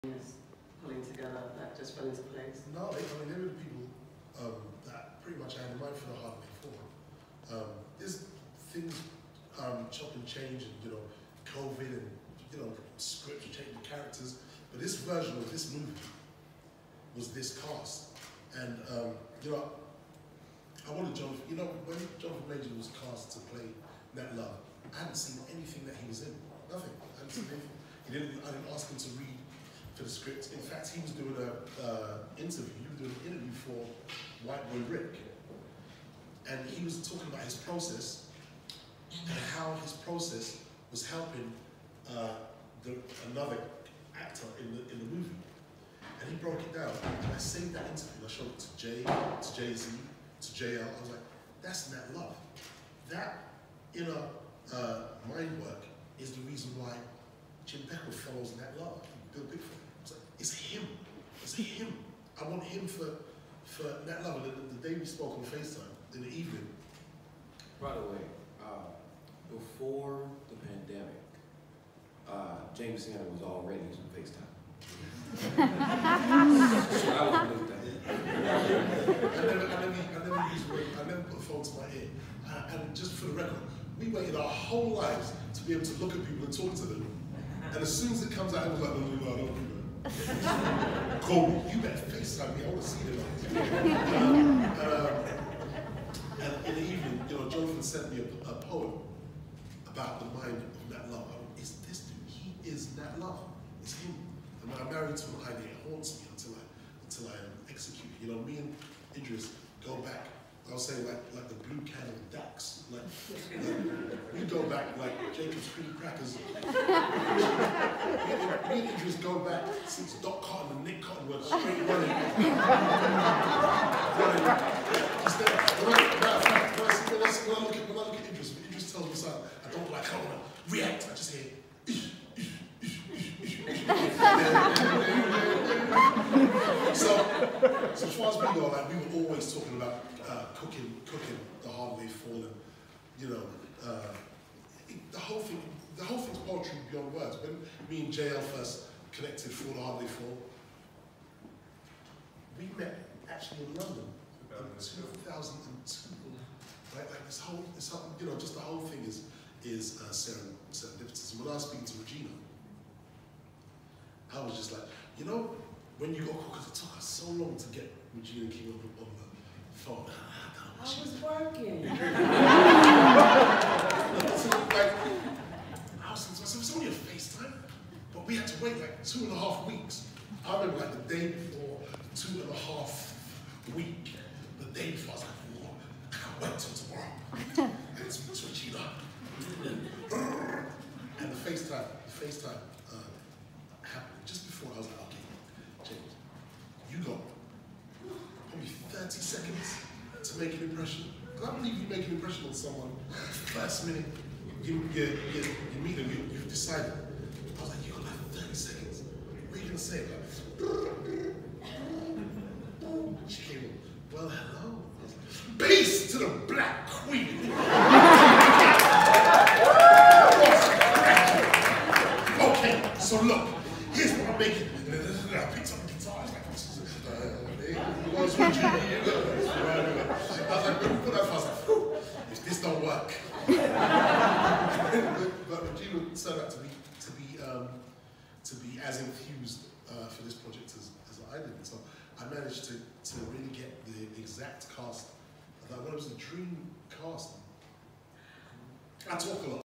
pulling together that just fell into place? No, I mean, they were the people that pretty much had in mind for the hard way forward. There's things chop and change, and COVID, and scripts changing characters. But this version of this movie was this cast, and I wanted Jonathan. When Jonathan Major was cast to play Nat Love, I hadn't seen anything that he was in. Nothing. I hadn't seen anything. I didn't ask him to read for the script. In fact, he was doing an interview. He was doing an interview for White Boy Rick, and he was talking about his process and how his process was helping another actor in the movie. And he broke it down. And I saved that interview. And I showed it to Jay, to Jay-Z, to JL. I was like, that's Nat Love. That inner mind work is the reason why Jim Beckwourth follows Nat Love. Bill Bigfoot. I was like, it's him. It's him. I want him for Nat Love. And the day we spoke on FaceTime in the evening. By the way, before the pandemic, James Sanders was already using FaceTime. So I was looked at. I never put a phone to my ear. And just for the record, we waited our whole lives to be able to look at people and talk to them. And as soon as it comes out, it was like, no, don't do that. Call me. You better FaceTime me. I want to see them. And in the evening, Jonathan sent me a poem about the mind of Nat Love. It's this dude. He is Nat Love. It's him. And when I'm married to an idea, it haunts me until I execute it. Me and Idris go back. I'll say like the Blue Cannon Dax. Like we go back like Jacob's Cream Crackers. Me and Idris go back since Doc Cotton and Nick Cotton were straight running. When I look at Idris, when Idris tells me something I don't like, I don't want to react. I just hear. So as far as we go, we were always talking about cooking the hard way fallen. The whole thing's poetry beyond words. When me and JL first connected for the hard way fall, we met actually in London in 2002. Right, like this whole, just the whole thing is serendipitous. And when I was speaking to Regina, I was just like, when you got called, because it took us so long to get Regina King on the phone. I was working. So it's only a FaceTime, but we had to wait like 2.5 weeks. I remember like the day before, 2.5 week, the day before, I was like, whoa, I can't wait till tomorrow. And it's Regina. And the FaceTime happened just before. I was like, okay, James, you got probably 30 seconds to make an impression. Because I believe you make an impression on someone first minute, you meet them, you've decided. I was like, you got like 30 seconds. What are you going to say? She came in, well, hello. Peace to the Black Queen. Okay, so look, here's what I'm making. I picked up the guitar. I was like, I was like, when we put that, I was like, whew, if this don't work. But Regina turned out to be as enthused for this project as I did. So I managed to really get the exact cast. That was a dream cast. I talk a lot.